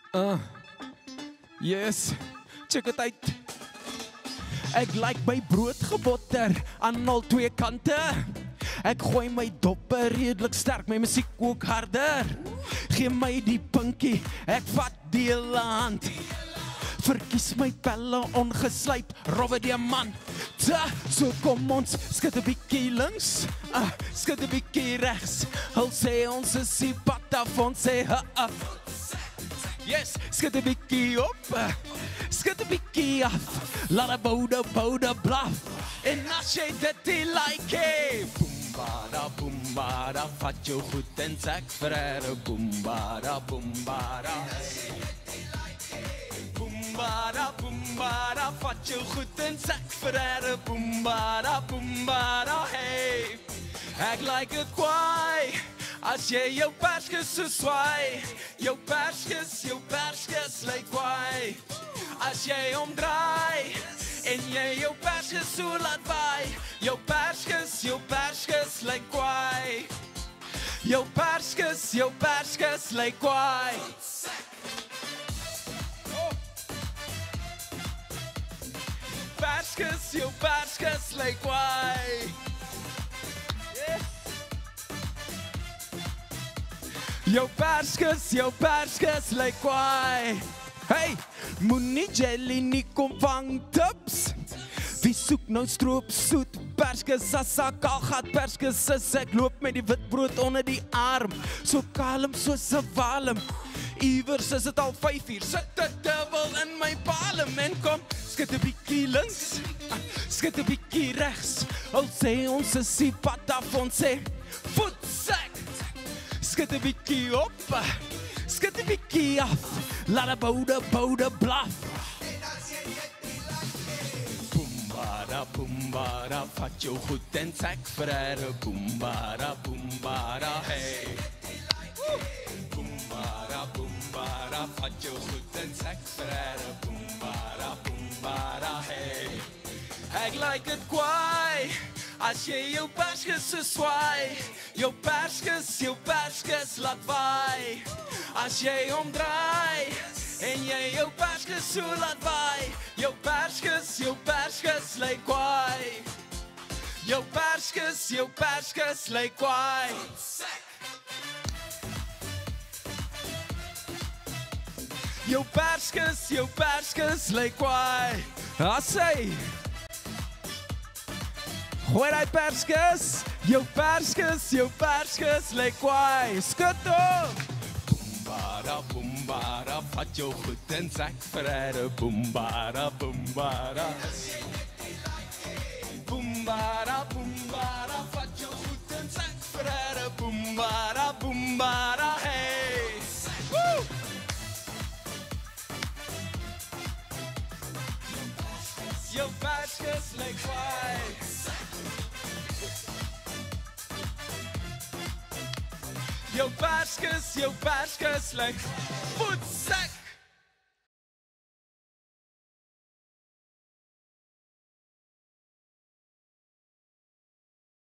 Yes, check het uit. Ek like my brood gebotter aan al twee kante. Ek gooi my doppe redelik sterk, my musiek ook harder. Gee my die pinkie, ek vat die hele hand. Verkies my pelle ongeslyp, rowwe diamant. So kom ons, skud 'n bietjie links, skud 'n bietjie regs. Hulle sê ons is die pad af, ons sê yes, skud 'n bietjie op, skud 'n bietjie af. Laat 'n boude blaf, en as jy dit nie like, boembada, vat jou goed en sek frere, boembada. Boembada, vat jou goed en sek frere, boembada, hey. Ek like het kwaai, as jy jou perskes so swaai, jou perskes lyk kwaai. As jy omdraai, en jy jou perskes so laat waai, jou perskes lyk kwaai. Jou perskes lyk kwaai. Jou perskes lyk kwaai. Jou perskes lyk kwaai. Hey, moenie jelly nie kom vang tips. Wie soek nou stroop soet perskes as sak al gat perskes is. Ek loop met die wit brood onder die arm, so kalm soos 'n walm. Iewers is dit al 5 uur, sit 'n dubbel in my palm en kom, skud 'n bietjie links, skud 'n bietjie regs. Al sê ons is die pad af, ons sê voetsek. Skud 'n bietjie op, skud 'n bietjie af. Laat 'n boude blaf. Boembada, vat jou goed en sek frere, boembada, hey. Boembada, vat jou goed en sek frere, boembada, hey. Ek like het kwaai, as jy jou perskes so swaai, jou perskes laat waai. As jy omdraai, en jy jou perskes so laat waai, jou perskes lyk kwaai. Jou perskes lyk kwaai. Jou perskes lyk kwaai. Asai. Gooi die perskes. Jou perskes lyk kwaai. Skud op. Boembada, vat jou goed en sek frere, boembada. Boembada, vat jou goed en sek frere, boembada, hey. Woo! Jou perskes lyk kwaai. Jou perskes lyk voetsek.